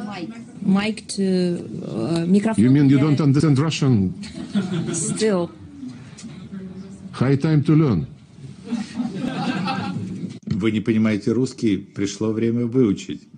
Mic to microphone. You mean you don't understand Russian? Still. High time to learn. Вы не понимаете русский, пришло время выучить.